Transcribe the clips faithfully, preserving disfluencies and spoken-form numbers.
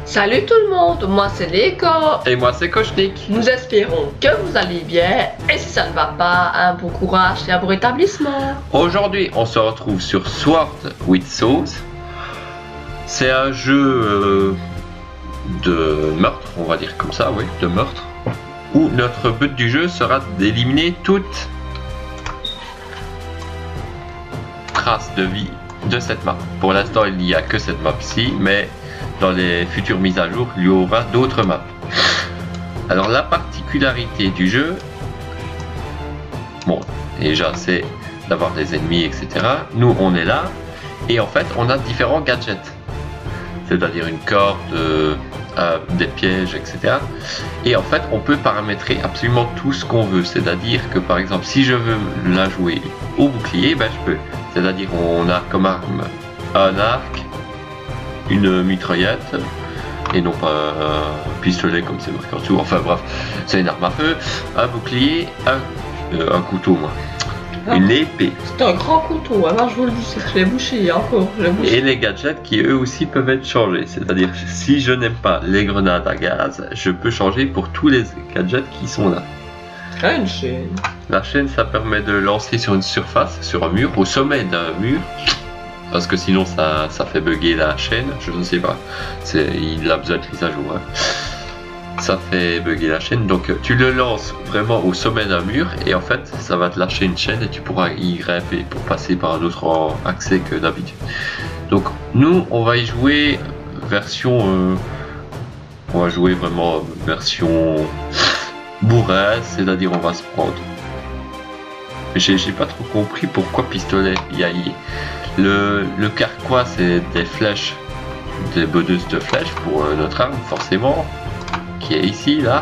Salut tout le monde, moi c'est Léco. Et moi c'est Kochnik. Nous espérons que vous allez bien et si ça ne va pas, un bon courage et un bon rétablissement. Aujourd'hui on se retrouve sur Sword with Souls. C'est un jeu euh, de meurtre, on va dire comme ça, oui, de meurtre. Où notre but du jeu sera d'éliminer toute trace de vie de cette map. Pour l'instant il n'y a que cette map-ci, mais dans les futures mises à jour, il y aura d'autres maps. Alors la particularité du jeu, bon, déjà c'est d'avoir des ennemis, et cetera. Nous on est là, et en fait on a différents gadgets. C'est-à-dire une corde, euh, euh, des pièges, et cetera. Et en fait on peut paramétrer absolument tout ce qu'on veut. C'est-à-dire que par exemple si je veux la jouer au bouclier, ben je peux. C'est-à-dire on a comme arme un arc, une mitraillette et non pas un pistolet comme c'est marqué en dessous. Enfin bref, c'est une arme à feu, un bouclier, un, euh, un couteau, moi, ah, une épée. C'est un grand couteau, alors je vous le dis, c'est que je l'ai bouché encore. Je l'ai bouché. Et les gadgets qui eux aussi peuvent être changés. C'est-à-dire si je n'aime pas les grenades à gaz, je peux changer pour tous les gadgets qui sont là. Ah, une chaîne. La chaîne, ça permet de lancer sur une surface, sur un mur, au sommet d'un mur. Parce que sinon ça, ça fait bugger la chaîne, je ne sais pas, il a besoin de mise à jour, hein. Ça fait bugger la chaîne, donc tu le lances vraiment au sommet d'un mur et en fait ça va te lâcher une chaîne et tu pourras y grimper pour passer par un autre accès que d'habitude. Donc nous on va y jouer version, euh, on va jouer vraiment version bourrin, c'est-à-dire on va se prendre. J'ai pas trop compris pourquoi pistolet, il y a Le, le carquois, c'est des flèches, des bonus de flèches pour euh, notre arme, forcément, qui est ici, l'arc.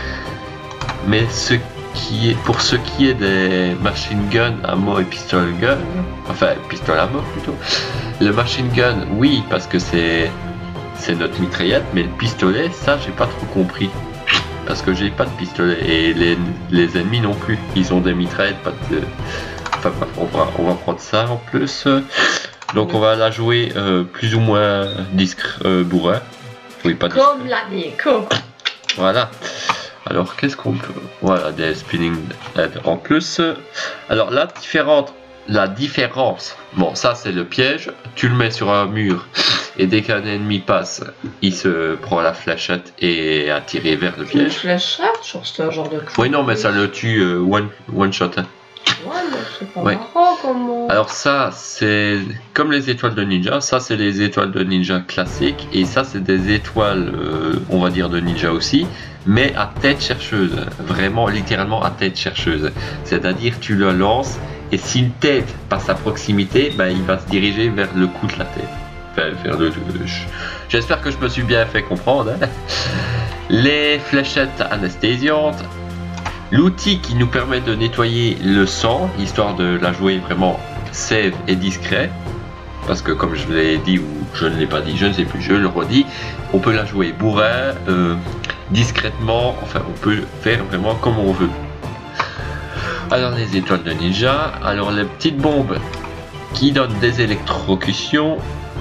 Mais ce qui est, pour ce qui est des machine gun, ammo et pistolet gun, enfin pistolet ammo plutôt, le machine gun, oui, parce que c'est c'est notre mitraillette, mais le pistolet, ça, j'ai pas trop compris. Parce que j'ai pas de pistolet et les, les ennemis non plus, ils ont des mitraillettes, pas de. Enfin bref, on va, on va prendre ça en plus. Donc on va la jouer euh, plus ou moins discret, euh, bourrin. Oui, pas discret. Comme la Léco. Voilà. Alors qu'est-ce qu'on peut... Voilà, des spinning head en plus. Alors la différente, la différence, bon ça c'est le piège. Tu le mets sur un mur et dès qu'un ennemi passe, il se prend la fléchette et est attiré vers le piège. Une fléchette, genre c'est un genre de... Oui non mais ça le tue euh, one, one shot. Hein. Ouais, mais c'est pas ouais. marrant comment... Alors ça c'est comme les étoiles de ninja, ça c'est les étoiles de ninja classiques et ça c'est des étoiles euh, on va dire de ninja aussi, mais à tête chercheuse, vraiment littéralement à tête chercheuse. C'est-à-dire tu le lances et si une tête passe à proximité, ben, il va se diriger vers le coup de la tête. Enfin, vers le... J'espère que je me suis bien fait comprendre. Hein. Les fléchettes anesthésiantes. L'outil qui nous permet de nettoyer le sang, histoire de la jouer vraiment safe et discret. Parce que comme je l'ai dit ou je ne l'ai pas dit, je ne sais plus, je le redis, on peut la jouer bourrin, euh, discrètement, enfin on peut faire vraiment comme on veut. Alors les étoiles de ninja, alors les petites bombes qui donnent des électrocutions.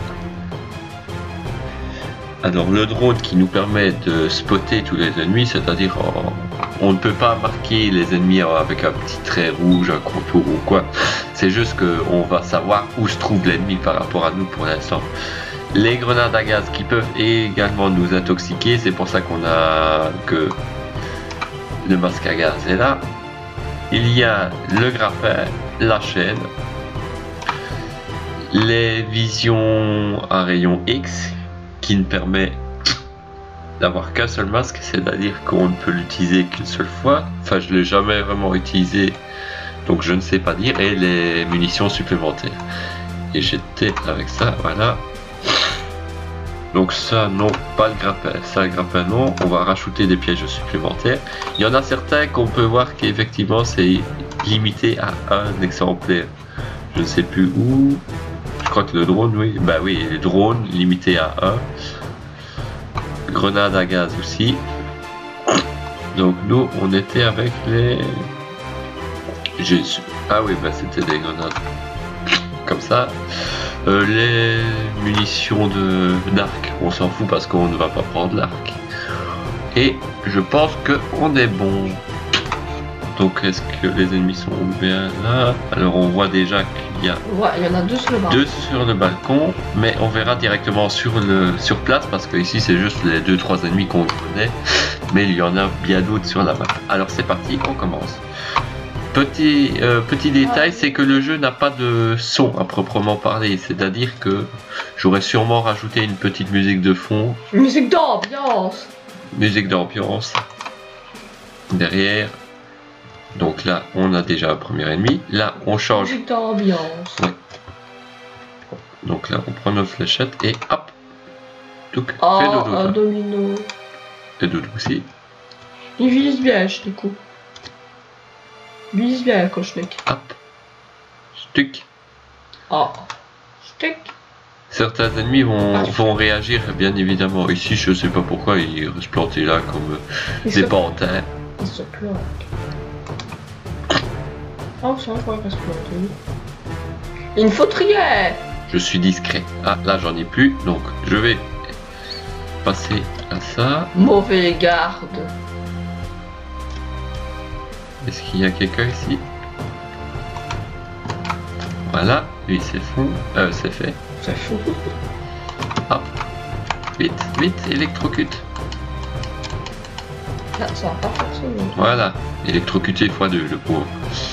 Alors le drone qui nous permet de spotter tous les ennemis, c'est-à-dire on ne peut pas marquer les ennemis avec un petit trait rouge, un contour ou quoi. C'est juste qu'on va savoir où se trouve l'ennemi par rapport à nous pour l'instant. Les grenades à gaz qui peuvent également nous intoxiquer, c'est pour ça qu'on a que le masque à gaz est là. Il y a le grappin, la chaîne, les visions à rayon X qui ne permet d'avoir qu'un seul masque, c'est-à-dire qu'on ne peut l'utiliser qu'une seule fois. Enfin, je ne l'ai jamais vraiment utilisé, donc je ne sais pas dire. Et les munitions supplémentaires. Et j'étais avec ça, voilà. Donc ça, non, pas le grappin. Ça, le grappin, non. On va rajouter des pièges supplémentaires. Il y en a certains qu'on peut voir qu'effectivement, c'est limité à un exemplaire. Je ne sais plus où. Je crois que le drone, oui. Bah oui, le drone limité à un. Grenade à gaz aussi. Donc nous, on était avec les... Jésus. Ah oui, bah c'était des grenades comme ça. Euh, les munitions de d'arc, on s'en fout parce qu'on ne va pas prendre l'arc. Et je pense qu'on est bon. Donc est-ce que les ennemis sont bien là? Alors on voit déjà qu'il y a Ouais, il y en a deux sur le balcon. deux sur le balcon, mais on verra directement sur le sur place parce que ici c'est juste les deux trois ennemis qu'on connaît, mais il y en a bien d'autres sur la map. Alors c'est parti, on commence. Petit euh, petit détail, c'est que le jeu n'a pas de son à proprement parler, c'est-à-dire que j'aurais sûrement rajouté une petite musique de fond, Musique d'ambiance. musique d'ambiance derrière. Donc là, on a déjà un premier ennemi. Là, on change. Musique d'ambiance. Ouais. Donc là, on prend nos fléchettes et hop. Donc, Oh, fais dodo. un toi. domino. Et dodo aussi. Il vise bien, je du coup. Il vise bien, Kochnik. Hop. Stuck. Oh. Stick. Certains ennemis vont, vont réagir, bien évidemment. Ici, je sais pas pourquoi ils restent plantés là comme Il des se, pantins. il se plante. Oh, ça va, il reste planté. Une fautrière. Je suis discret. Ah, là, j'en ai plus. Donc, je vais passer à ça. Mauvais garde. Est-ce qu'il y a quelqu'un ici? Voilà, lui c'est fou. Euh, c'est fait. C'est fou. Hop. Vite, vite, électrocute. Là, ça va pas fonctionner. Voilà, électrocuté fois deux, le pauvre.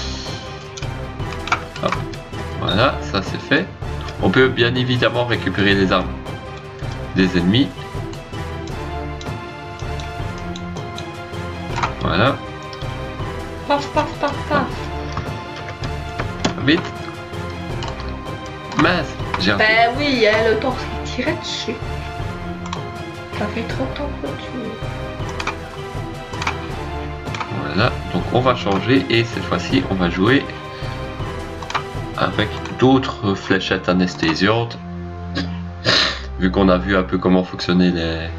Hop. Voilà, ça c'est fait. On peut bien évidemment récupérer les armes des ennemis. Voilà. Paf, paf, paf, paf. Vite. Mince, j'ai raté. Ben oui, hein, le temps s'est tiré dessus. Ça fait trop de temps que tu... Voilà, donc on va changer et cette fois-ci on va jouer avec d'autres fléchettes anesthésiantes. Vu qu'on a vu un peu comment fonctionnaient les,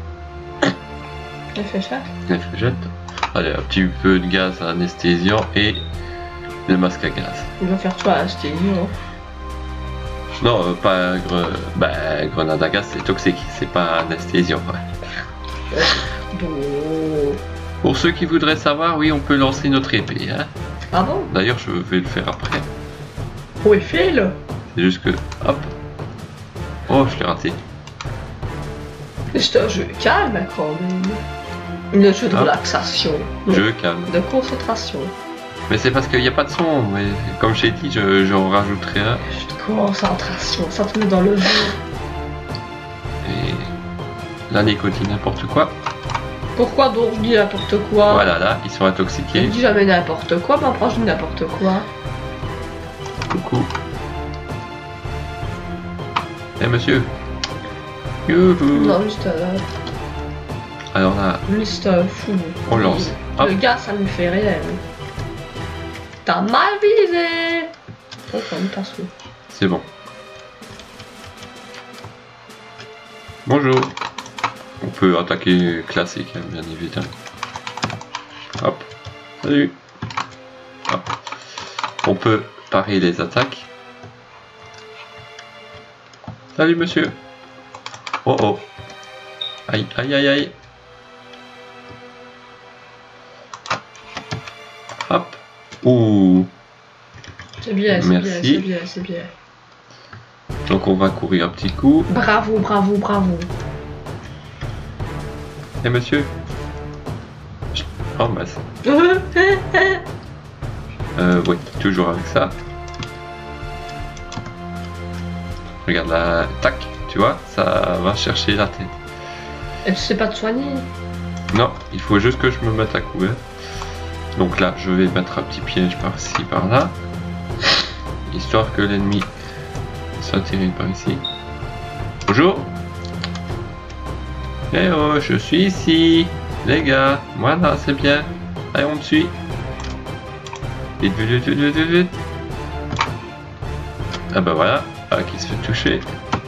Les fléchettes. les fléchettes. Allez, un petit peu de gaz anesthésiant et le masque à gaz. Il va faire toi, c'était hein. Non, euh, pas gre... bah, grenade à gaz, c'est toxique, c'est pas anesthésiant. Ouais. Donc... Pour ceux qui voudraient savoir, oui, on peut lancer notre épée. Hein. Ah bon? D'ailleurs, je vais le faire après. Où est Phil? C'est juste que, hop. Oh, je l'ai raté. C'est un jeu calme quand même. Un jeu de Ah. relaxation. Je calme. De concentration. Mais c'est parce qu'il n'y a pas de son. Mais comme j'ai dit, je, j'en rajouterai un. Jeu de concentration, ça te met dans le jeu. Et la nicotine, n'importe quoi. Pourquoi donc je dis n'importe quoi? Voilà, là, ils sont Je intoxiqués. dis jamais n'importe quoi, mais après je dis n'importe quoi. Coucou. Eh monsieur. Youhou. Non, juste euh, Alors là, juste euh, fou. on lance. Hop. Le gars, ça lui fait rien. T'as mal visé. Oh, comme t'as su. C'est bon. Bonjour. On peut attaquer classique, hein, bien évidemment. Hop. Salut. Hop. On peut parer les attaques. Salut monsieur. Oh oh. Aïe aïe aïe aïe. Hop. Ouh. C'est bien, c'est bien, Merci. c'est bien, c'est bien. Donc on va courir un petit coup. Bravo, bravo, bravo. Eh monsieur. Oh mince. Euh, oui, toujours avec ça. Regarde la... Tac, tu vois, ça va chercher la tête. Et tu sais pas te soigner? Non, il faut juste que je me mette à couvert. Donc là, je vais mettre un petit piège par-ci, par-là. Histoire que l'ennemi soit tiré par ici. Bonjour. Eh oh, je suis ici. Les gars, voilà, c'est bien. Allez, on me suit. Vite, vite, vite, vite, vite, vite. Ah bah voilà, ah, qui se fait toucher.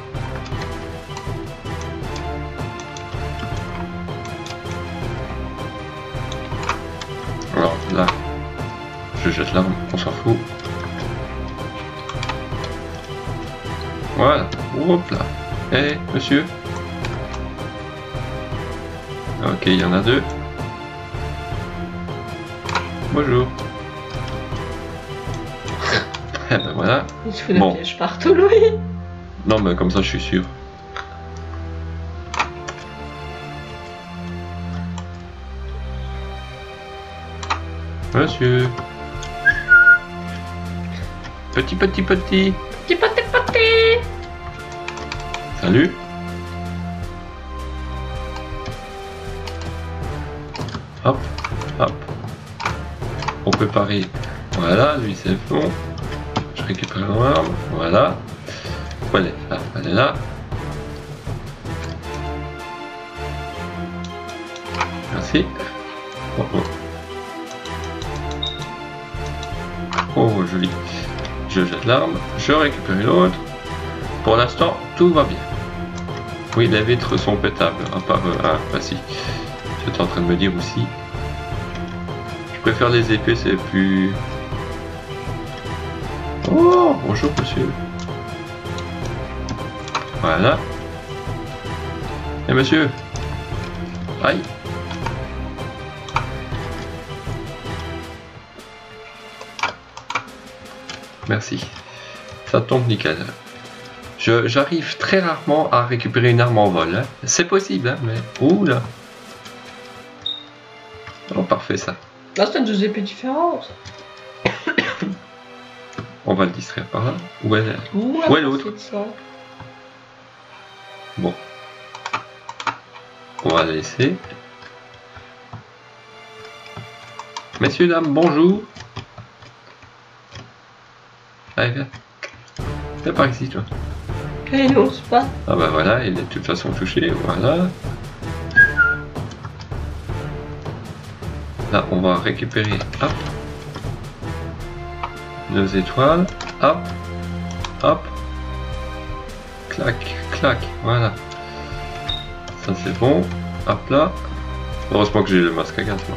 Alors là, je jette l'arme, on s'en fout. Voilà. Hop là. Eh, monsieur. Ok, il y en a deux. Bonjour. Eh ben voilà. Il se fout de Bon. piège partout, Louis. Non, mais comme ça, je suis sûr. Monsieur. Petit, petit, petit. Petit poté poté. Salut. Hop, hop. On peut parer. Voilà, lui c'est bon. Je récupère l'arme. Voilà. Voilà, là, elle est là. Merci. Oh, oh. Oh, joli. Je jette l'arme. Je récupère l'autre. Pour l'instant, tout va bien. Oui, les vitres sont pétables. À part... Euh, ah, bah si. J'étais en train de me dire aussi. Je préfère les épées, c'est plus... Oh, bonjour monsieur. Voilà. Et monsieur. Aïe. Merci. Ça tombe nickel. Je, j'arrive très rarement à récupérer une arme en vol. Hein. C'est possible, hein, mais... Ouh là. Oh, parfait ça. Là, c'est deux épées différentes. On va le distraire par là. Où est, Où Où est l'autre? Bon. On va la laisser. Messieurs, dames, bonjour. Allez, viens. Viens par ici, toi. Et non, c'est pas. Ah bah voilà, il est de toute façon touché. Voilà. Là, on va récupérer, hop, nos étoiles, hop, hop, clac, clac, voilà. Ça c'est bon, hop là. Heureusement que j'ai le masque à gaz, moi.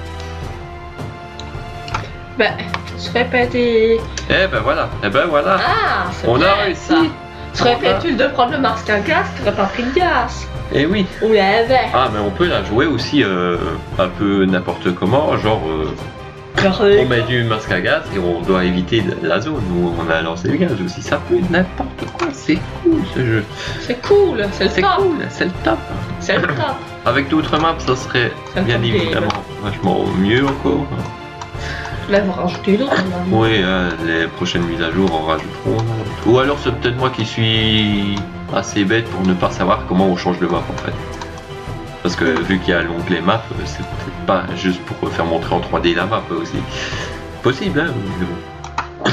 Ben, se répéter. Eh ben voilà, eh ben voilà. Ah, c'est On bien, a réussi. ça. Se On a- répète-tu de prendre le masque à gaz, t'aurais pas pris de gaz. Eh oui. Ou l'avait. Ah mais on peut la jouer aussi euh, un peu n'importe comment, genre euh, Genre, on euh, met du masque à gaz et on doit éviter la zone où on a lancé le gaz aussi. Ça peut être n'importe quoi, c'est cool ce jeu. c'est cool, c'est le C'est top. cool, c'est le top. C'est le top. Avec d'autres maps, ça serait Ça bien fait évidemment vachement mieux encore. Là, vous rajoutez d'autres. Oui, hein, les prochaines mises à jour en rajouteront. Ou alors c'est peut-être moi qui suis assez bête pour ne pas savoir comment on change de map en fait. Parce que vu qu'il y a l'onglet map, c'est peut-être pas juste pour faire montrer en trois D la map aussi. Possible, hein, mais bon.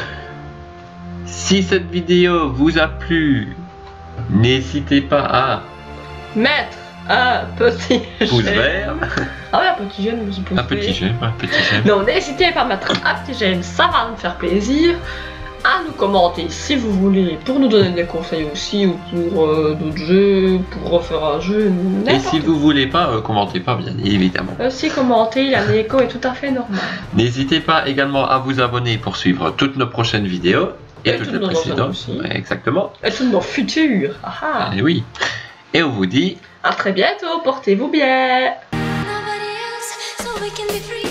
Si cette vidéo vous a plu, n'hésitez pas à Mettre un petit pouce j'aime. vert, Ah ouais, un petit j'aime, je peux un petit j'aime, un petit j'aime. Non, n'hésitez pas à mettre un petit j'aime, ça va nous faire plaisir. À nous commenter si vous voulez, pour nous donner des conseils aussi, ou pour euh, d'autres jeux, pour refaire un jeu, Et n'importe si vous voulez pas, euh, commentez pas bien évidemment. Aussi commenter, la écho est tout à fait normale. N'hésitez pas également à vous abonner pour suivre toutes nos prochaines vidéos et, Et toutes toutes les nos anciennes précédentes. aussi. Ouais, exactement. Et tout mon futur. Ah ah. Et oui. Et on vous dit À très bientôt, portez-vous bien. Nobody else, so we can be free.